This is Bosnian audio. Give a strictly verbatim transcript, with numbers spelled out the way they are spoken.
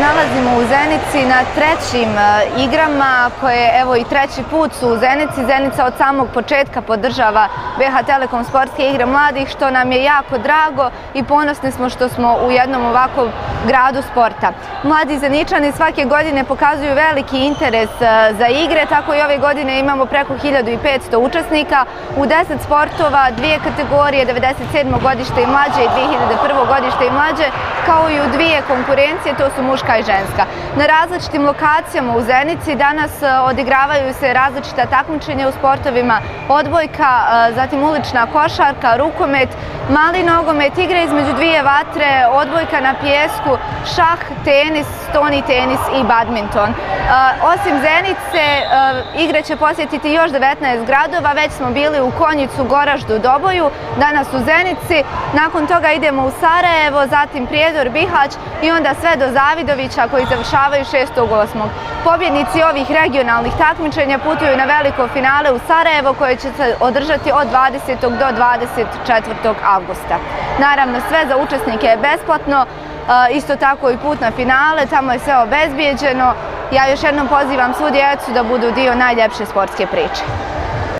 nalazimo u Zenici na trećim igrama koje evo i treći put su u Zenici. Zenica od samog početka podržava B H Telekom sportske igre mladih, što nam je jako drago i ponosni smo što smo u jednom ovakvom gradu sporta. Mladi Zeničani svake godine pokazuju veliki interes za igre, tako i ove godine imamo preko hiljadu i petsto učesnika u deset sportova, dvije kategorije, devedeset sedmo godište i mlađe i dve hiljade prvo godište i mlađe, kao i u dvije konkurencije, to su muška i ženska. Na različitim lokacijama u Zenici danas odigravaju se različita takmičenja u sportovima odbojka, zatim ulična košarka, rukomet, mali nogomet, igre između dvije vatre, odbojka na pijesku, šah, tenis, stoni tenis i badminton. Osim Zenice, igre će posjetiti još devetnaest gradova, već smo bili u Konjicu, Goraždu, Doboju, danas u Zenici, nakon toga idemo u Sarajevo, zatim Prijedor, Bihać i onda sve do Zavidovića koji završavaju šestog osmog Pobjednici ovih regionalnih takmičenja putuju na veliko finale u Sarajevo koje će se održati od dvadesetog do dvadeset četvrtog avgusta. Naravno, sve za učesnike je besplatno, isto tako i put na finale, tamo je sve obezbijeđeno. Ja još jednom pozivam svu djecu da budu dio najljepše sportske priče.